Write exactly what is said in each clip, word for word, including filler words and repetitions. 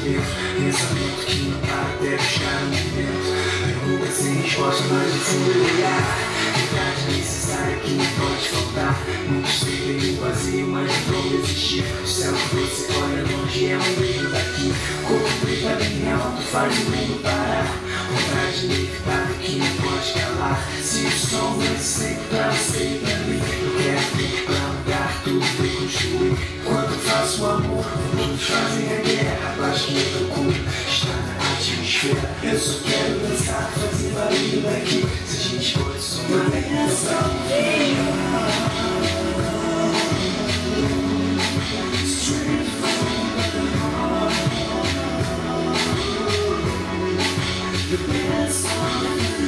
dentro. Pensamento que não para até buscar um momento. Pergunta sem resposta, mas de fundo olhar. Verdade necessária que não pode faltar. Muitos vivem no vazio, mas não vão desistir. O céu que você olha longe é um brilho daqui. Corpo preta bem alto, faz o mundo parar. Vontade inevitável que não pode calar. Se o som é sempre pra você e pra mim, eu quero vir pra mudar tudo e construir. Quando eu faço o amor, muitos fazem a guerra. Acho que eu procuro estar na atmosfera. Eu só quero dançar, fazer barulho daqui. Se a gente pode somar, é dançar. The best of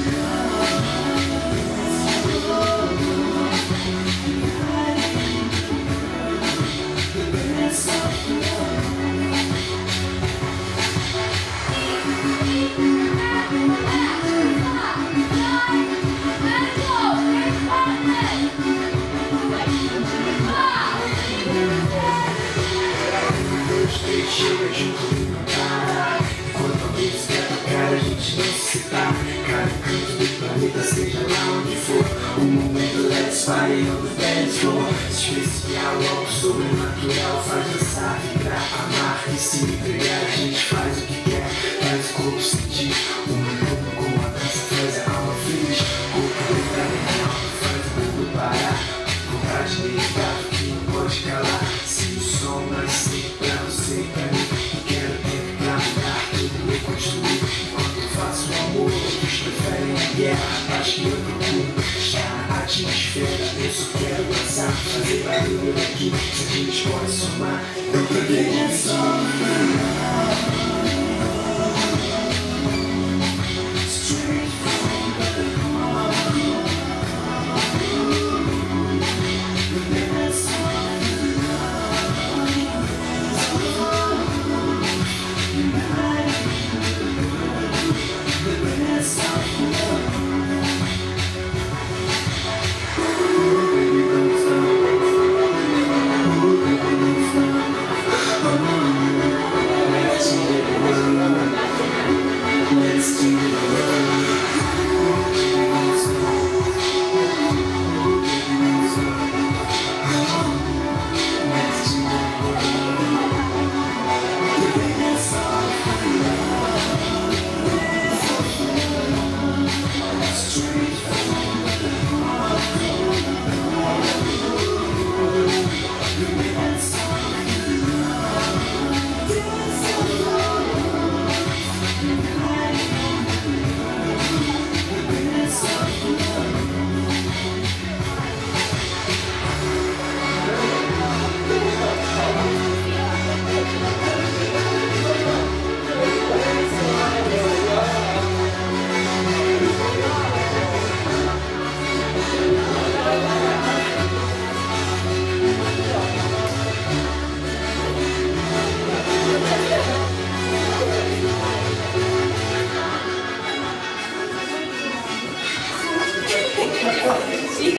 chega junto e não para. Enquanto alguém se quer tocar, a gente não se separa. Cada canto do planeta, seja lá onde for, o momento let's party on the dance floor. Especial, algo sobrenatural, faz dançar, vibrar, amar e se entregar. A gente faz o que quer, faz o corpo sentir. O mundo com a dança faz a alma feliz. Corpo legal, faz o mundo parar. Vontade inevitável que não pode calar. Se o som nascer pra você e pra mim, eu quero tempo pra mudar tudo e construir. Enquanto eu faço o amor, outros preferem a guerra. Acho que eu procuro estar na atmosfera. Eu só quero dançar, fazer barulho daqui. Se a gente pode somar, eu também é só.